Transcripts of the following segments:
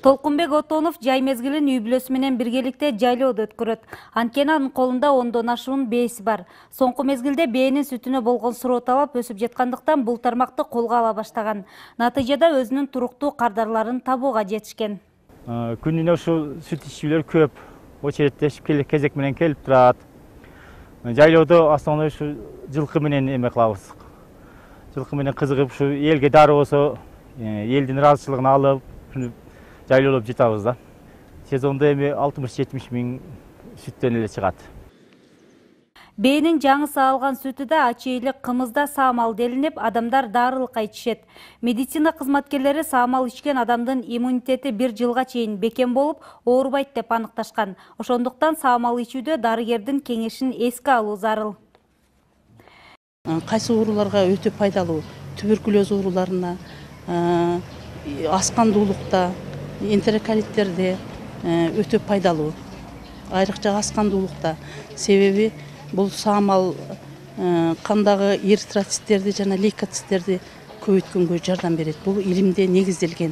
Толкунбек Отонов жай мезгилин үй бүлөсү менен биргеликте жайлоодо өткөрөт. Анткени анын колунда 10дон ашуун бээси бар. Соңку мезгилде бээнин сүтүнө болгон суроо талап өсүп жаткандыктан бул тармакты колго ала баштаган. Натыйжада өзүнүн туруктуу кардарларын табууга жетишкен. Күнүнө ушу сүт ичүүлөр көп, очередтешип кезек менен келип турат. Жайлоодо основной ушу жылкы менен эме кылабыз. Жылкы менен кызыгып, ушу элге дароо болсо, элдин ыраазычылыгын алып, жайлоолоп жатабыз да. Сезондо эми 60-70 миң сүттөн эле чыгат. Бээнин жаңы саалган сүтү да ачейлик кымызда саамал делинип, адамдар дарылыкка ичишет. Медицина кызматкерлери саамал ичкен адамдын иммунитети 1 жылга чейин бекем болуп, оорубайт деп аныкташкан. Ошондуктан саамал ичүүдө дарыгердин кеңешин эске алуу зарыл. Кайсы ооруларга өтө пайдалуу? Туберкулез ооруларына, аскандуулукта, энтероколиттерде өтө пайдалуу. Айрыкча аскандуулукта. Себеби бул саамал кандагы эритроциттерди жана лейкоциттерди көбөйткөнгө жардам берет. Бул илимде негизделген.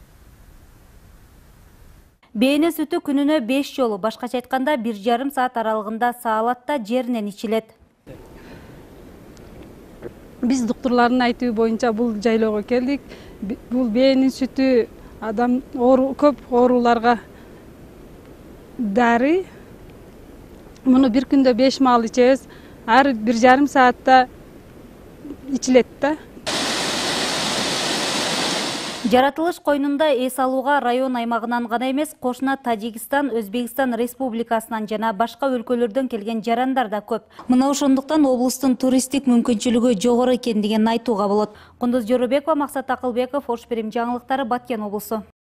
Бээнин сүтү күнүнө 5 жолу, башкача айтканда 1,5 саат аралыгында саалат да жеринен ичилет. Биз доктурлардын айтуу боюнча бул жайлоого келдик. Бул бээнин сүтү адам көп ооруларга дары. Муну бир күндө 5 маал ичебиз. Ар 1,5 саатта ичилет да. Жаратылыш койнунда эс алууга район аймагынан гана эмес, кошуна Тажикстан, Өзбекстан Республикасынан жана башка өлкөлөрдөн келген жарандар да көп. Мына ошондуктан облустун туристтик мүмкүнчүлүгү жогору экендигин айтууга болот. Кундуз Жоробекова, Максат Акылбеков, Ош Перим жаңылыктары, Баткен облусу.